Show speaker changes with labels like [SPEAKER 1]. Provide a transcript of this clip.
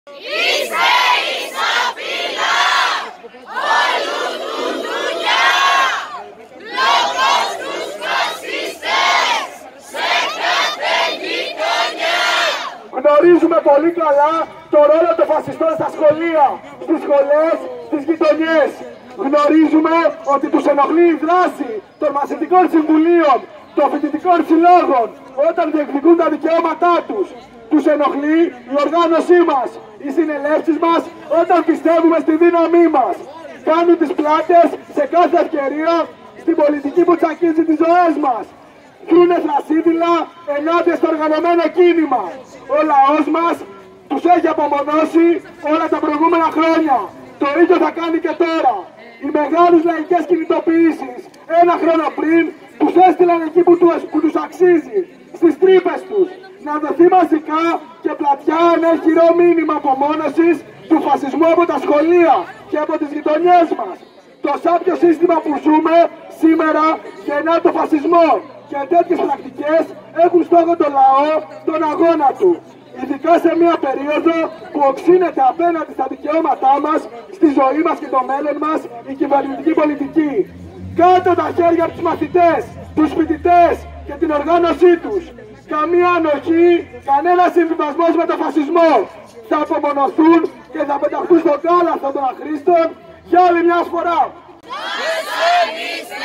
[SPEAKER 1] Είστε η σοφίλα όλου του δουλειά, λόγος τους φασίστες σε κάθε γειτονιά.
[SPEAKER 2] Γνωρίζουμε πολύ καλά το ρόλο των φασιστών στα σχολεία, στις σχολές, στις γειτονιές. Γνωρίζουμε ότι τους ενοχλεί η δράση των μαθητικών συμβουλίων, των φοιτητικών συλλόγων, όταν διεκδικούν τα δικαιώματά τους. Τους ενοχλεί η οργάνωσή μας, οι συνελεύσεις μας, όταν πιστεύουμε στη δύναμή μας. Κάνουν τις πλάτες σε κάθε ευκαιρία στην πολιτική που τσακίζει τις ζωές μας. Κρούνε θρασίδηλα ενάντια στο οργανωμένο κίνημα. Ο λαός μας τους έχει απομονώσει όλα τα προηγούμενα χρόνια. Το ίδιο θα κάνει και τώρα. Οι μεγάλες λαϊκές κινητοποιήσεις ένα χρόνο πριν τους έστειλαν εκεί που τους αξίζει, στις τρύπες τους. Να δοθεί μαζικά και πλατιά ένα ηχηρό μήνυμα απομόνωσης του φασισμού από τα σχολεία και από τις γειτονιές μας. Το σάπιο σύστημα που ζούμε σήμερα γεννά το φασισμό και τέτοιες πρακτικές έχουν στόχο το λαό, τον αγώνα του. Ειδικά σε μια περίοδο που οξύνεται απέναντι στα δικαιώματά μας, στη ζωή μας και το μέλλον μας η κυβερνητική πολιτική. Κάτω τα χέρια από τους μαθητές, τους φοιτητές και την οργάνωσή τους. Καμία ανοχή, κανένα συμβιβασμός με τον φασισμό. Θα απομονωθούν και θα πεταχτούν στον κάλαθο των αχρήστων για άλλη μια φορά.